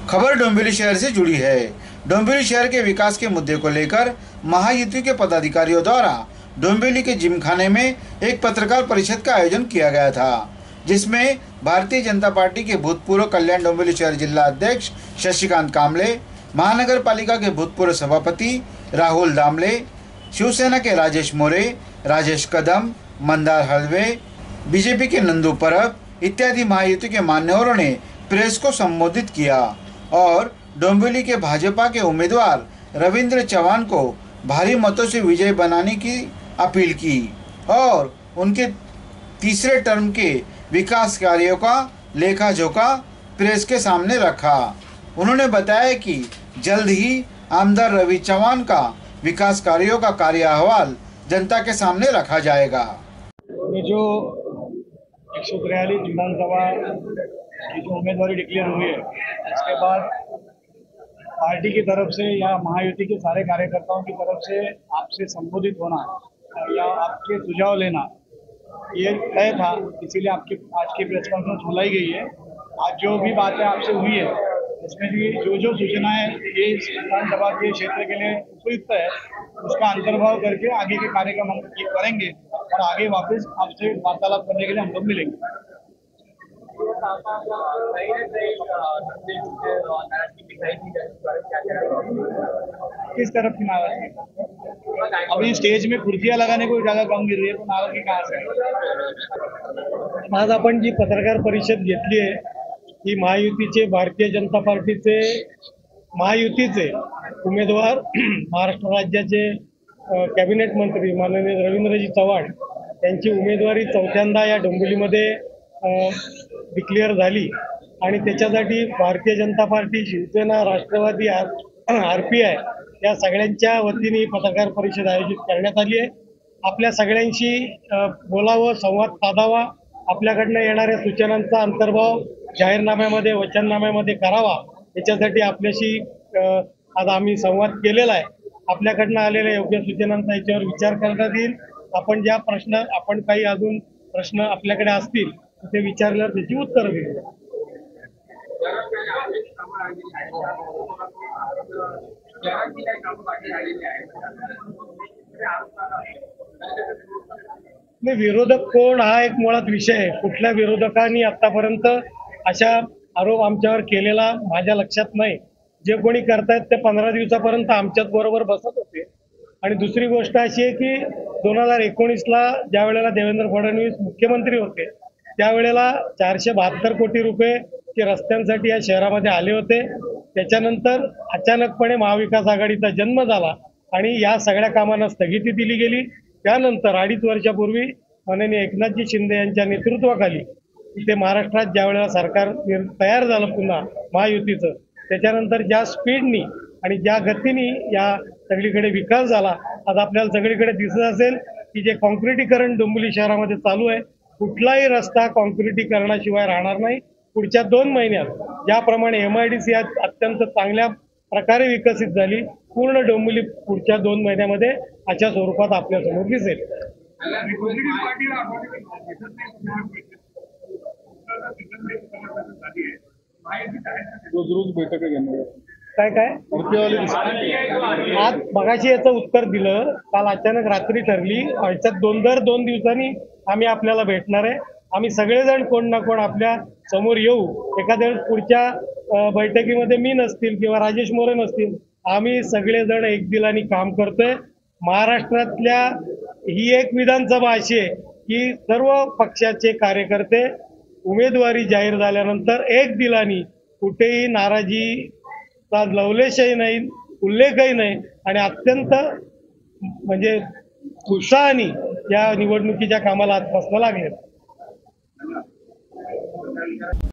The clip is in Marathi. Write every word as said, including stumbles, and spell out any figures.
खबर डोंबिवली शहर से जुड़ी है। डोंबिवली शहर के विकास के मुद्दे को लेकर महायुति के पदाधिकारियों द्वारा डोंबिवली के जिमखाने में एक पत्रकार परिषद का आयोजन किया गया था, जिसमें भारतीय जनता पार्टी के भूतपूर्व कल्याण डोंबिवली शहर जिला अध्यक्ष शशिकांत कामले, महानगर पालिका के भूतपूर्व सभापति राहुल दामले, शिवसेना के राजेश मोरे, राजेश कदम, मंदार हलवे, बीजेपी के नंदू परब इत्यादि महायुति के मान्यवरों ने प्रेस को संबोधित किया और डोंबिवली के भाजपा के उम्मीदवार रविंद्र चव्हाण को भारी मतों से विजय बनाने की अपील की और उनके तीसरे टर्म के विकास कार्यों का लेखा जोखा प्रेस के सामने रखा। उन्होंने बताया कि जल्द ही आमदार रवि चव्हाण का विकास कार्यों का कार्य अहवाल जनता के सामने रखा जाएगा। ये जो एक सौ तिरालीस विधानसभा की जो उम्मीदवारी डिक्लेयर हुई है, उसके बाद पार्टी की तरफ से या महायुति के सारे कार्यकर्ताओं की तरफ से आपसे संबोधित होना या आपके सुझाव लेना ये तय था, इसीलिए आपकी आज की प्रेस कॉन्फ्रेंस बुलाई गई है। आज जो भी बातें आपसे हुई है उसमें भी जो जो सूचनाएं ये विधानसभा के क्षेत्र के लिए उपयुक्त है उसका अंतर्भाव करके आगे के कार्यक्रम हम करेंगे और आगे वापस आपसे वार्तालाप करने के लिए हम लोग मिलेंगे। किस तरफ की नाराजगी? अभी स्टेज में कुर्सियां लगाने को जागा कम गिर रही है, तो नाराजगी कहाँ से? आज आपण जी पत्रकार परिषद घेतली आहे ही महायुतीचे भारतीय जनता पार्टीचे महायुतीचे उमेदवार महाराष्ट्र राज्याचे कॅबिनेट मंत्री माननीय रवींद्रजी चव्हाण यांची उमेदवारी चौथ्यांदा या डोंबिवलीमध्ये डिक्लेअर झाली आणि त्याच्यासाठी Bharatiya Janata Party, Shiv Sena, Rashtravadi, R P I या सगळ्यांच्या वतीने पत्रकार परिषद आयोजित करण्यात आली आहे। आपल्या सगळ्यांशी बोलावं, संवाद साधावा, आपल्याकडनं येणाऱ्या सूचनांचा अंतर्भाव जाहीरनाम्यामध्ये, वचननाम्यामध्ये करावा, याच्यासाठी आपल्याशी आज आम्ही संवाद केलेला आहे। आपल्याकडनं आलेल्या योग्य सूचनांचा याच्यावर विचार करण्यात येईल। आपण ज्या प्रश्न आपण काही अजून प्रश्न आपल्याकडे असतील ते विचारल्यावर त्याची उत्तर देईल। विरोधक कोण हा एक मुळात विषय आहे। कुठल्या विरोधकांनी आतापर्यंत अशा आरोप आमच्यावर केलेला माझ्या लक्षात नाही। जे कोणी करतायत ते पंधरा दिवसापर्यंत आमच्याच बरोबर बसत होते। आणि दुसरी गोष्ट अशी आहे की दोन हजार एकोणीस ला ज्या वेळेला देवेंद्र फडणवीस मुख्यमंत्री होते त्यावेळेला चारशे बहात्तर कोटी रुपये ते रस्त्यांसाठी या शहरामध्ये आले होते। त्याच्यानंतर अचानकपणे महाविकास आघाडीचा जन्म झाला आणि या सगळ्या कामांना स्थगिती दिली गेली। त्यानंतर अडीच वर्षापूर्वी माननीय एकनाथजी शिंदे यांच्या नेतृत्वाखाली इथे महाराष्ट्रात ज्या वेळेला सरकार तयार झालं पुन्हा महायुतीचं, त्याच्यानंतर ज्या स्पीडनी आणि ज्या गतीने या सगळीकडे विकास झाला, आज आपल्याला सगळीकडे दिसत असेल की जे कॉन्क्रिटीकरण डोंबिवली शहरामध्ये चालू आहे, कुठलाही रस्ता कॉन्क्रिटीकरणाशिवाय राहणार नाही। पुढच्या दोन महिन्यात ज्याप्रमाणे एम आय डी सी अत्यंत चांगल्या प्रकारे विकसित झाली, पूर्ण डोंबिवली पुढच्या दोन महिन्यामध्ये अशा स्वरूपात आपल्या समोर दिसेल। रोज रोज बैठक घेणार काय काय आज मगाशी याचं उत्तर दिलं। काल अचानक रात्री ठरली, आजच्यात दोन दर दोन दिवसांनी आम्ही आपल्याला भेटणार आहे। आम्ही सगळेजण कोण ना कोण आपल्या समोर येऊ। एखाद्या वेळेस पुढच्या बैठकीमध्ये मी नसतील किंवा राजेश मोरे नसतील, आम्ही सगळेजण एक दिलाने काम करतोय। महाराष्ट्रातल्या ही एक विधानसभा अशी आहे की सर्व पक्षाचे कार्यकर्ते उमेदवारी जाहीर झाल्यानंतर एक दिलाने कुठेही नाराजीचा लवलेशही नाही, उल्लेखही नाही आणि अत्यंत म्हणजे उत्साहाने या निवडणुकीच्या कामाला आजपासून लागले।